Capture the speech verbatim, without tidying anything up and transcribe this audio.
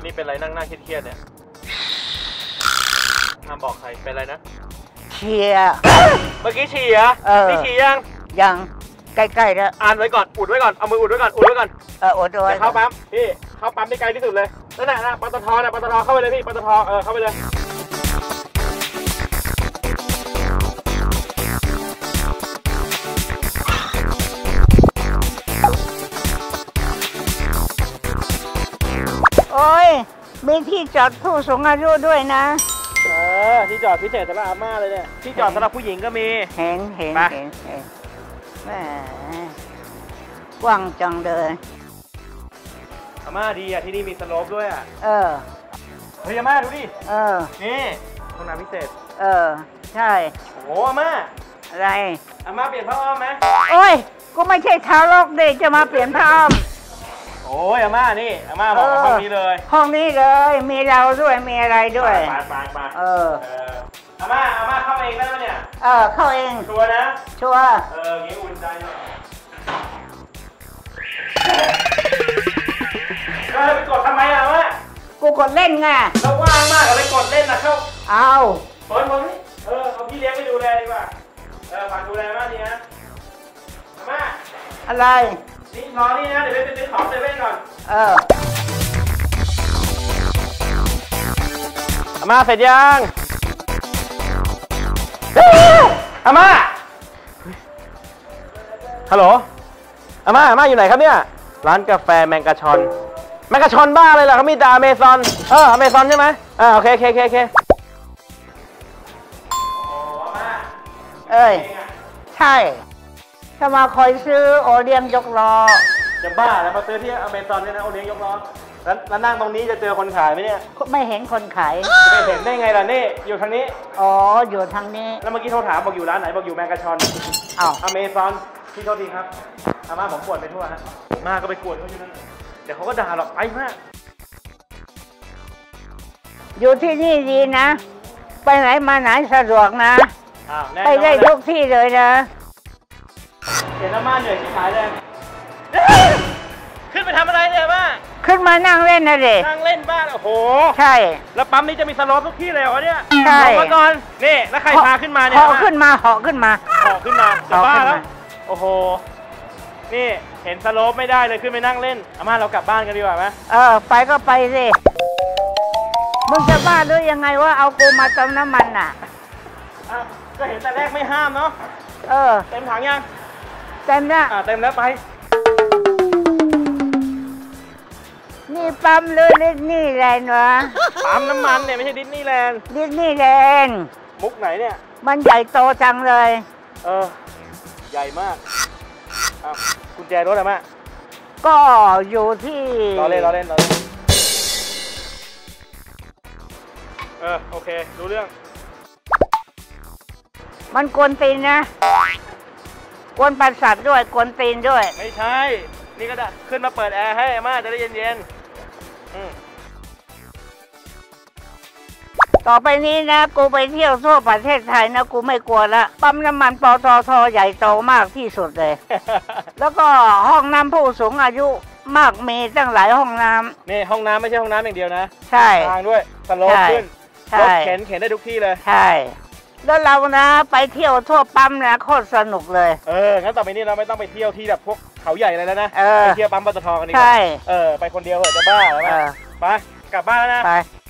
นี่เป็นอะไรนั่งหน้าเครียดๆเนี่ยห้ามบอกใครเป็นอะไรนะเชียร์เมื่อกี้ฉี่เหรอนี่ฉี่ยังยังใกล้ๆแล้วอ่านไว้ก่อนอุดไว้ก่อนเอามืออุดไว้ก่อนอุดไว้ก่อนเอออุดไว้เข้าปั๊มพี่เข้าปั๊มได้ไกลที่สุดเลยนั่นแหละนะปตทนะปตทเข้าไปเลยพี่ปตทเออเข้าไปเลยโอ้ยมีที่จอดผู้สูงอายุด้วยนะเออที่จอดพิเศษสำหรับอาม่าเลยเนี่ยที่จอดสำหรับผู้หญิงก็มีเห็นเห็นเห็นเห็นแหมกว้างจังเลยอาม่าดีอ่ะที่นี่มีสโลปด้วยอ่ะเออเฮ้ยอาม่าดูดิเออนี่ห้องน้ำพิเศษเออใช่โอ้อาม่าอะไรอาม่าเปลี่ยนผ้าอ้อมไหมโอ้ยกูไม่ใช่ทารกเด็กจะมาเปลี่ยนผ้าอ้อมโอ้ยอาม่านี่อาม่าบอกห้องนี้เลยห้องนี้เลยมีเราด้วยมีอะไรด้วยปาปาปาเอออาม่าอาม่าเข้าเองได้ไหมเนี่ยเออเข้าเองชัวร์นะชัวร์เอองี้อุ่นใจหน่อยเออไปกดทำไมอ่ะวะกูกดเล่นไงเราว่างมากอะไรกดเล่นนะเข้าเอาเฮ้ยมึงเออเอาพี่เลี้ยงไปดูแลดีกว่าเออฝากดูแลมากดีนะอาม่าอะไรนี่รอนี่นะเดี๋ยวไปซื้อของเซเว่นก่อนเอออาม่าเสร็จยังอาม่าฮัลโหลอาม่าอาม่าอยู่ไหนครับเนี่ยร้านกาแฟแมงกะชอนแมงกะชอนบ้าเลยเหรอเขามีแต่อเมซอนเอออเมซอนใช่ไหมอ่าโอเคโอเคโอเคโอเคเอ้ยใช่ถ้ามาคอยซื้อโอเลี้ยงยกล้อจะบ้าแล้วมาซื้อที่อเมซอนเนี่ยนะโอเลี้ยงยกล้อแล้วแล้วนั่งตรงนี้จะเจอคนขายไหมเนี่ยไม่เห็นคนขายจะไปเห็นได้ไงล่ะนี่อยู่ทางนี้อ๋ออยู่ทางนี้แล้วเมื่อกี้โทรถามบอกอยู่ร้านไหนบอกอยู่แมงกะชอนอ้าวอเมซอนพี่โทษทีครับอาม่าผมปวดไปทั่วฮะมาก็ไปกวนเขาอยู่นั่นเดี๋ยวเขาก็ด่าหรอกไปมากอยู่ที่นี่ดีนะไปไหนมาไหนสะดวกนะไปได้ทุกที่เลยนะเห็นอาม่าเหนื่อยที่ขายเลยขึ้นไปทำอะไรเนี่ยอาม่าขึ้นมานั่งเล่นนะเด็กนั่งเล่นบ้านโอ้โหใช่แล้วปั๊มนี้จะมีสโลปทุกที่เลยเหรอเนี่ยใช่มาก่อนนี่แล้วใครพาขึ้นมาเนี่ยเหาะขึ้นมาเหาะขึ้นมาเหาะขึ้นมาจะบ้าแล้วโอ้โหนี่เห็นสโลปไม่ได้เลยขึ้นไปนั่งเล่นอาม่าเรากลับบ้านกันดีกว่าไหมเออไปก็ไปสิมึงจะบ้าด้วยยังไงว่าเอากูมาเติมน้ำมันน่ะก็เห็นแต่แรกไม่ห้ามเนาะเออเต็มถังยังเต็มแล้วอ่าเต็มแล้วไปนี่ปั๊มหรือดิสนีย์แลนด์วะปั๊มน้ำมันเนี่ยไม่ใช่ดิสนีย์แลนด์ดิสนีย์แลนด์มุกไหนเนี่ยมันใหญ่โตจังเลยเออใหญ่มากอ้าวกุญแจรถอะไรมาก็อยู่ที่รอเล่นรอเล่นรอเล่นเออโอเครู้เรื่องมันกวนตีนนะกวนประสาทด้วยกวนตีนด้วยไม่ใช่นี่ก็ได้ขึ้นมาเปิดแอร์ให้อาม่าจะได้เย็นๆต่อไปนี้นะกูไปเที่ยวทั่วประเทศไทยนะกูไม่กลัวละปั๊มน้ำมันปตทใหญ่โตมากที่สุดเลย แล้วก็ห้องน้ำผู้สูงอายุมากมีตั้งหลายห้องน้ำนี่ห้องน้ำไม่ใช่ห้องน้ำอย่างเดียวนะใช่ทางด้วยสโลปขึ้นรถเข็นเข็นได้ทุกที่เลยใช่แล้วเรานะไปเที่ยวทั่วปั๊มนะโคตรสนุกเลยเอองั้นต่อไปนี้เราไม่ต้องไปเที่ยวที่แบบพวกเขาใหญ่อะไรแล้วนะไปเที่ยวปั๊มปตทกันดีกว่าใช่เออไปคนเดียวเหรอจะบ้าหรือเปล่าไปกลับบ้านแล้วนะไป